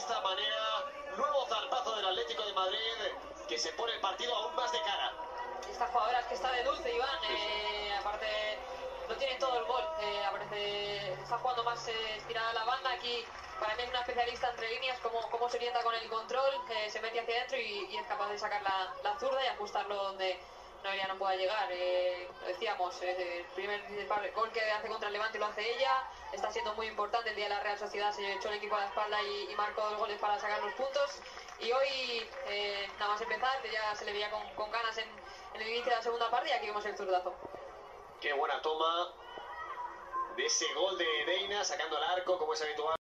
esta manera, nuevo zarpazo del Atlético de Madrid que se pone el partido aún más de cara. Esta jugadora es que está de dulce, Iván, aparte no tiene todo el gol, está jugando más tirada a la banda. Aquí para mí es una especialista entre líneas, cómo se orienta con el control, se mete hacia adentro y es capaz de sacar la zurda y ajustarlo donde Noelia no pueda llegar. Lo decíamos, el primer gol que hace contra el Levante lo hace ella, está siendo muy importante. El día de la Real Sociedad se echó el equipo a la espalda y marcó 2 goles para sacar los puntos. Y hoy, nada más empezar, ya se le veía con ganas en el inicio de la segunda parte y aquí vemos el zurdazo. Qué buena toma de ese gol de Deina, sacando al arco como es habitual.